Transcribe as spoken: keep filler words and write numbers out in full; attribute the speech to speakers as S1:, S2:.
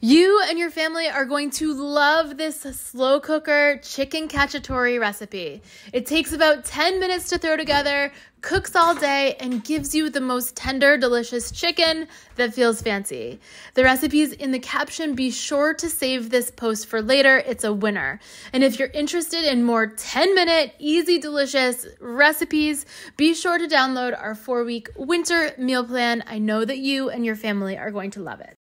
S1: You and your family are going to love this slow cooker chicken cacciatore recipe. It takes about ten minutes to throw together, cooks all day, and gives you the most tender, delicious chicken that feels fancy. The recipe's in the caption. Be sure to save this post for later. It's a winner. And if you're interested in more ten-minute, easy, delicious recipes, be sure to download our four-week winter meal plan. I know that you and your family are going to love it.